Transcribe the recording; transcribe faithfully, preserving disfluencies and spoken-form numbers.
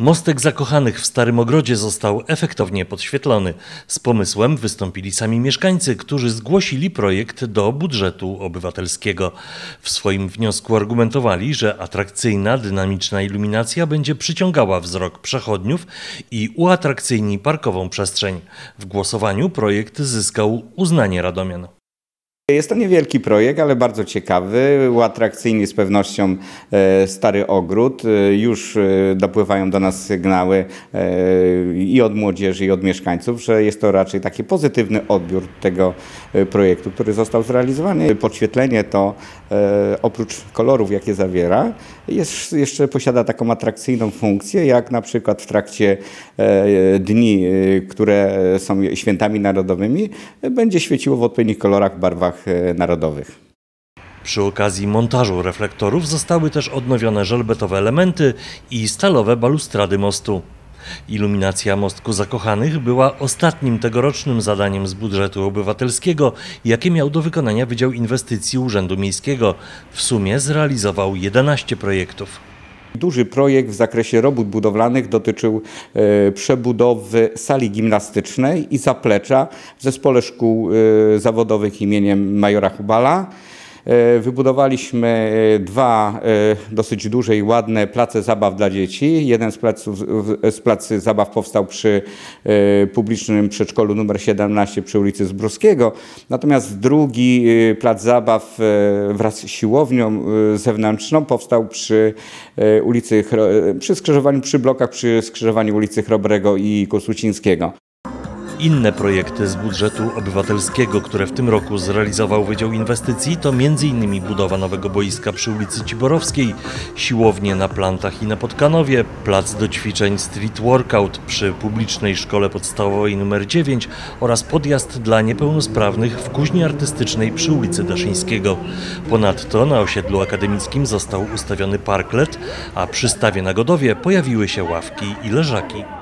Mostek Zakochanych w Starym Ogrodzie został efektownie podświetlony. Z pomysłem wystąpili sami mieszkańcy, którzy zgłosili projekt do budżetu obywatelskiego. W swoim wniosku argumentowali, że atrakcyjna, dynamiczna iluminacja będzie przyciągała wzrok przechodniów i uatrakcyjni parkową przestrzeń. W głosowaniu projekt zyskał uznanie radomian. Jest to niewielki projekt, ale bardzo ciekawy, uatrakcyjni z pewnością Stary Ogród. Już dopływają do nas sygnały i od młodzieży, i od mieszkańców, że jest to raczej taki pozytywny odbiór tego projektu, który został zrealizowany. Podświetlenie to oprócz kolorów, jakie zawiera, jest, jeszcze posiada taką atrakcyjną funkcję, jak na przykład w trakcie dni, które są świętami narodowymi, będzie świeciło w odpowiednich kolorach, barwach narodowych. Przy okazji montażu reflektorów zostały też odnowione żelbetowe elementy i stalowe balustrady mostu. Iluminacja Mostku Zakochanych była ostatnim tegorocznym zadaniem z budżetu obywatelskiego, jakie miał do wykonania Wydział Inwestycji Urzędu Miejskiego. W sumie zrealizował jedenaście projektów. Duży projekt w zakresie robót budowlanych dotyczył e, przebudowy sali gimnastycznej i zaplecza w Zespole Szkół e, Zawodowych imieniem Majora Hubala. Wybudowaliśmy dwa dosyć duże i ładne place zabaw dla dzieci. Jeden z placów, z placy zabaw powstał przy publicznym przedszkolu numer siedemnaście przy ulicy Zbrowskiego. Natomiast drugi plac zabaw wraz z siłownią zewnętrzną powstał przy ulicy, przy skrzyżowaniu, przy blokach przy skrzyżowaniu ulicy Chrobrego i Kosucińskiego. Inne projekty z budżetu obywatelskiego, które w tym roku zrealizował Wydział Inwestycji, to między innymi budowa nowego boiska przy ulicy Ciborowskiej, siłownie na Plantach i na Podkanowie, plac do ćwiczeń Street Workout przy publicznej szkole podstawowej numer dziewięć oraz podjazd dla niepełnosprawnych w Kuźni Artystycznej przy ulicy Daszyńskiego. Ponadto na osiedlu akademickim został ustawiony parklet, a przy stawie na Godowie pojawiły się ławki i leżaki.